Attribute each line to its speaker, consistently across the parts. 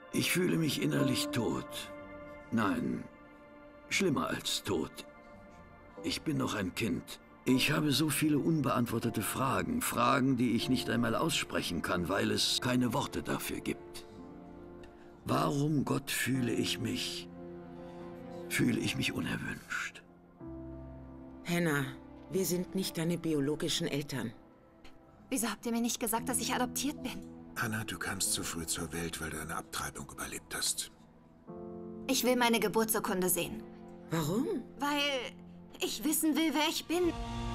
Speaker 1: Ich fühle mich innerlich tot. Nein, schlimmer als tot. Ich bin noch ein Kind. Ich habe so viele unbeantwortete Fragen. Fragen, die ich nicht einmal aussprechen kann, weil es keine Worte dafür gibt. Warum, Gott, fühle ich mich unerwünscht?
Speaker 2: Hannah, wir sind nicht deine biologischen Eltern.
Speaker 3: Wieso habt ihr mir nicht gesagt, dass ich adoptiert bin?
Speaker 4: Hannah, du kamst zu früh zur Welt, weil du eine Abtreibung überlebt hast.
Speaker 3: Ich will meine Geburtsurkunde sehen.
Speaker 2: Warum?
Speaker 3: Weil ich wissen will, wer ich bin.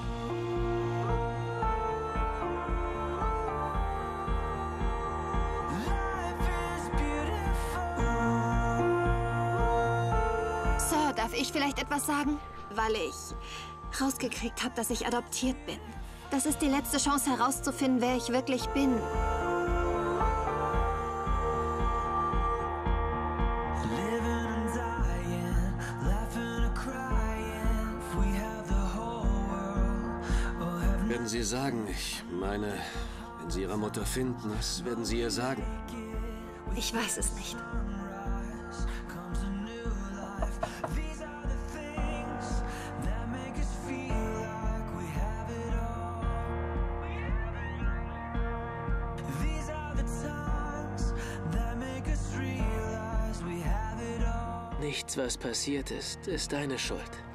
Speaker 3: Sir, darf ich vielleicht etwas sagen? Weil ich rausgekriegt habe, dass ich adoptiert bin. Das ist die letzte Chance herauszufinden, wer ich wirklich bin.
Speaker 5: Werden Sie sagen, ich meine, wenn Sie Ihre Mutter finden, was werden Sie ihr sagen?
Speaker 3: Ich weiß es nicht.
Speaker 6: Nichts, was passiert ist, ist deine Schuld.